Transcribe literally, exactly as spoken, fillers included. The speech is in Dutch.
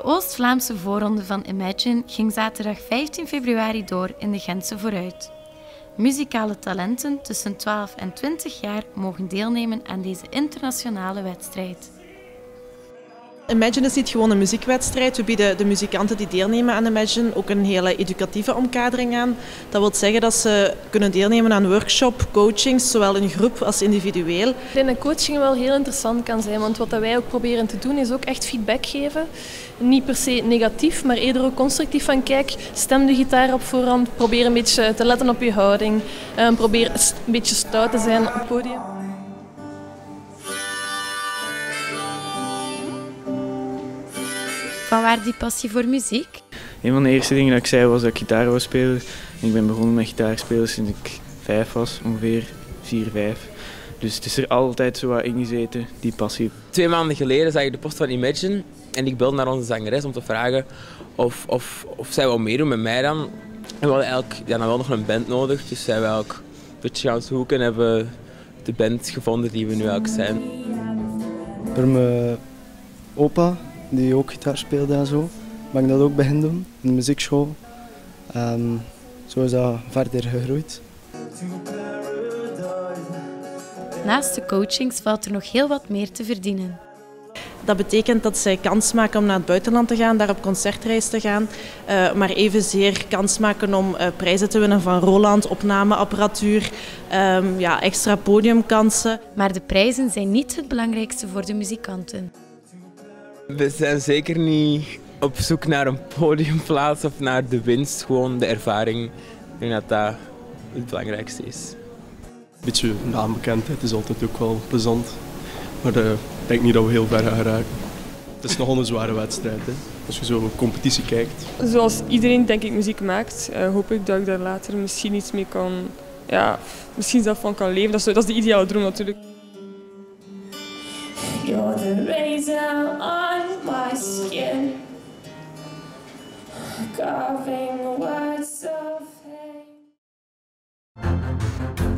Oost-Vlaamse voorronde van Imagine ging zaterdag vijftien februari door in de Gentse Vooruit. Muzikale talenten tussen twaalf en twintig jaar mogen deelnemen aan deze internationale wedstrijd. Imagine is niet gewoon een muziekwedstrijd. We bieden de muzikanten die deelnemen aan Imagine ook een hele educatieve omkadering aan. Dat wil zeggen dat ze kunnen deelnemen aan workshop, coachings, zowel in groep als individueel. Ik denk dat coaching wel heel interessant kan zijn, want wat wij ook proberen te doen is ook echt feedback geven. Niet per se negatief, maar eerder ook constructief van kijk, stem de gitaar op voorhand, probeer een beetje te letten op je houding, probeer een beetje stout te zijn op het podium. Vanwaar die passie voor muziek? Een van de eerste dingen dat ik zei was dat ik gitaar wou spelen. Ik ben begonnen met gitaar spelen sinds ik vijf was, ongeveer vier, vijf. Dus het is er altijd zo wat ingezeten, die passie. Twee maanden geleden zag ik de post van Imagine en ik belde naar onze zangeres om te vragen of, of, of zij wou meedoen met mij dan. En we hadden eigenlijk ja, dan wel nog een band nodig, dus zijn we ook een beetje gaan zoeken en hebben de band gevonden die we nu eigenlijk zijn. Door mijn opa, die ook gitaar speelde en zo, ben ik dat ook beginnen doen in de muziekschool. Um, zo is dat verder gegroeid. Naast de coachings valt er nog heel wat meer te verdienen. Dat betekent dat zij kans maken om naar het buitenland te gaan, daar op concertreis te gaan, uh, maar evenzeer kans maken om uh, prijzen te winnen van Roland, opnameapparatuur, um, ja, extra podiumkansen. Maar de prijzen zijn niet het belangrijkste voor de muzikanten. We zijn zeker niet op zoek naar een podiumplaats of naar de winst, gewoon de ervaring. Ik denk dat dat het belangrijkste is. Een beetje naambekendheid is altijd ook wel plezant, maar uh, ik denk niet dat we heel ver gaan geraken. Het is nogal een zware wedstrijd, hè. Als je zo een competitie kijkt. Zoals iedereen denk ik muziek maakt, uh, hoop ik dat ik daar later misschien iets mee kan, ja, misschien zelf van kan leven. Dat is, dat is de ideale droom natuurlijk. You're the razor on my skin, carving words of hate.